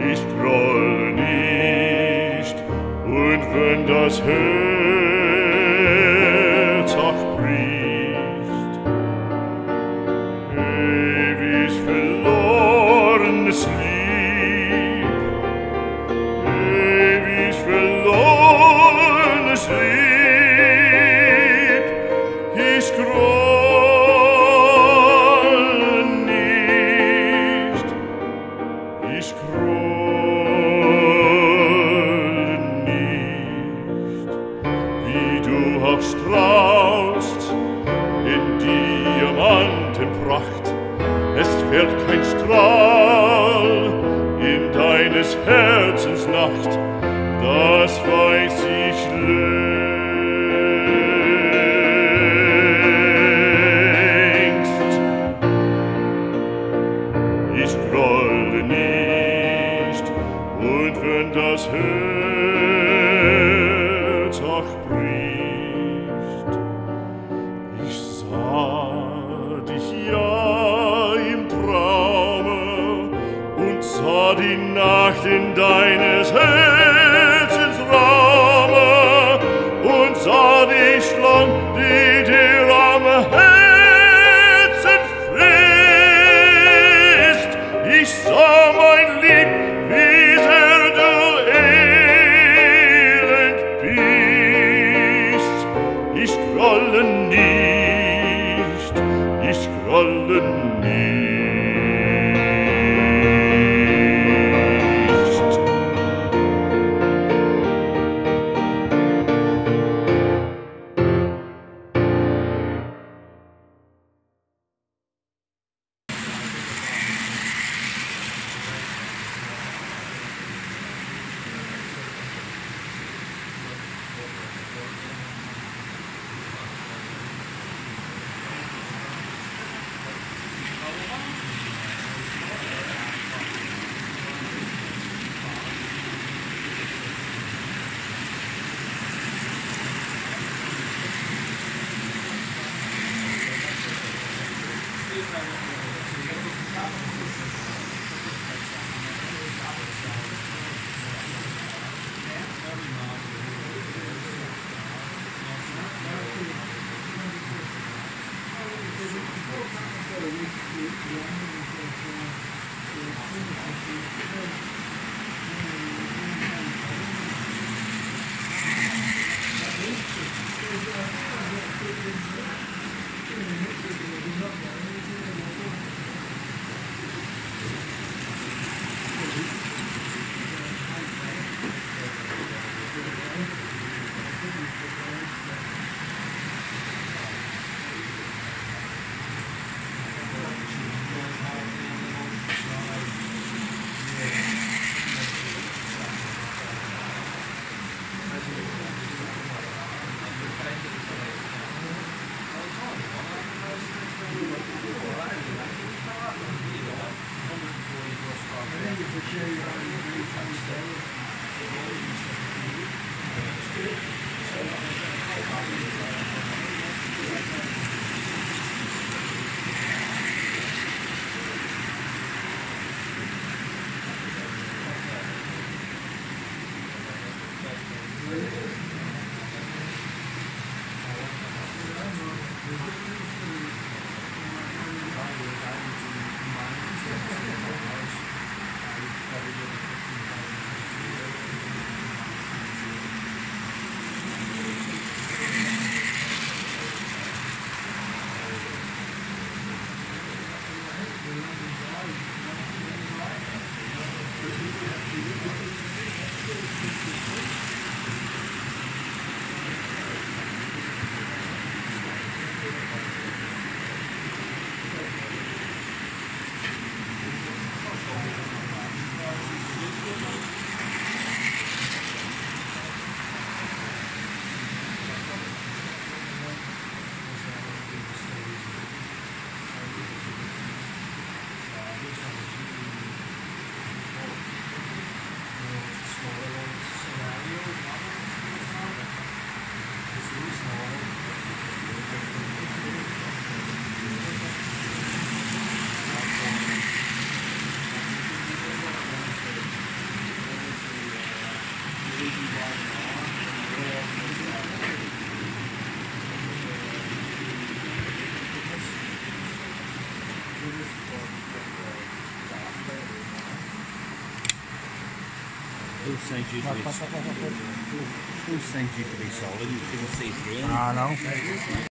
Ich grolle nicht, und wenn das Herz auch bricht, ewig verlorenes Lieb, ewig verlorenes Lieb, ich grolle nicht, ich grolle nicht, wie du auch strahlst in Diamantenpracht, es fällt kein Strahl in deines Herzens Nacht, das weiß ich längst. Ich grolle nicht, und wenn das Herz auch bricht, ich sah dich ja im Traume und sah die Nacht in deines Herzens Raume und sah dich lang, die dir am Herzen frisst. Ich sah mein Lieb, wie sehr du elend bist. Ich grolle nicht, ich grolle nicht. Who sent you to be? Who sent you to be sold? You didn't see through. I know.